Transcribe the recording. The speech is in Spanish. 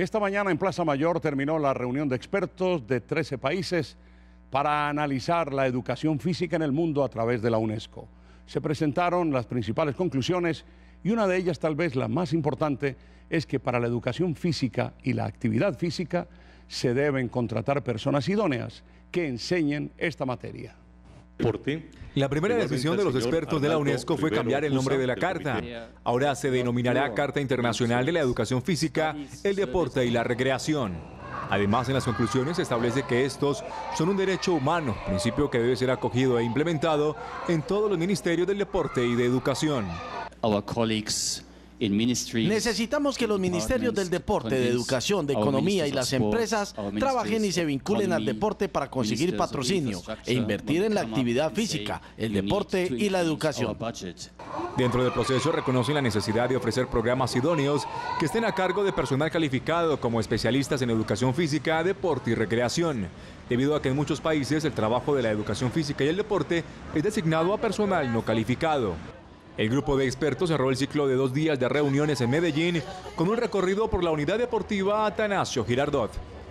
Esta mañana en Plaza Mayor terminó la reunión de expertos de 13 países para analizar la educación física en el mundo a través de la UNESCO. Se presentaron las principales conclusiones y una de ellas, tal vez la más importante, es que para la educación física y la actividad física se deben contratar personas idóneas que enseñen esta materia. La primera decisión de los expertos de la UNESCO fue cambiar el nombre de la carta. Ahora se denominará Carta Internacional de la Educación Física, el Deporte y la Recreación. Además, en las conclusiones se establece que estos son un derecho humano, principio que debe ser acogido e implementado en todos los ministerios del deporte y de educación. Necesitamos que los ministerios del deporte, de educación, de economía y las empresas trabajen y se vinculen al deporte para conseguir patrocinio e invertir en la actividad física, el deporte y la educación. Dentro del proceso reconocen la necesidad de ofrecer programas idóneos que estén a cargo de personal calificado como especialistas en educación física, deporte y recreación, debido a que en muchos países el trabajo de la educación física y el deporte es designado a personal no calificado. El grupo de expertos cerró el ciclo de 2 días de reuniones en Medellín con un recorrido por la unidad deportiva Atanasio Girardot.